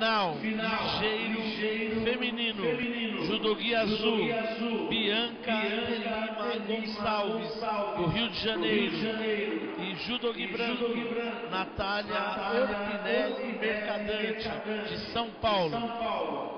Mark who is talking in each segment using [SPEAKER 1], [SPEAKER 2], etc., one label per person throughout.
[SPEAKER 1] Final, ligeiro feminino, judogi azul, Bianca de Lima Gonçalves, do Rio de Janeiro, e judogi branco, Natália Orpinelli Mercadante, de São Paulo.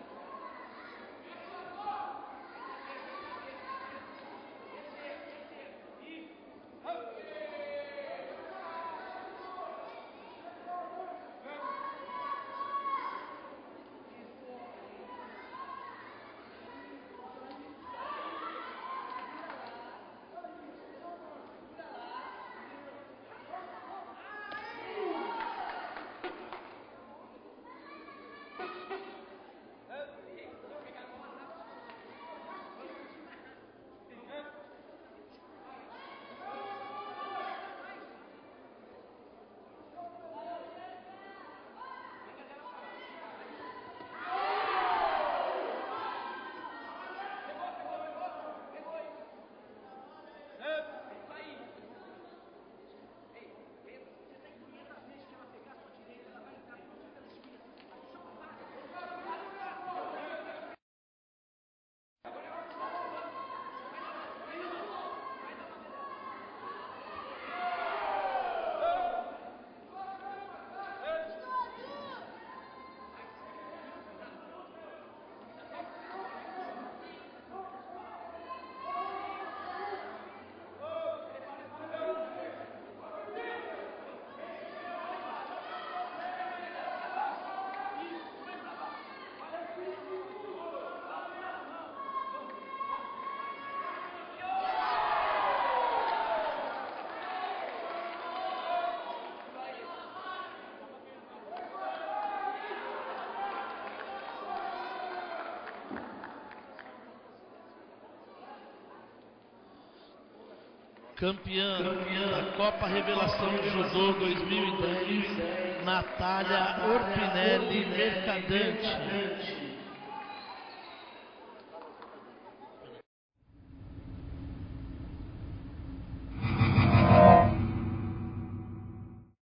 [SPEAKER 1] Campeã da Copa Revelação de Judô 2010, Natália Orpinelli Mercadante.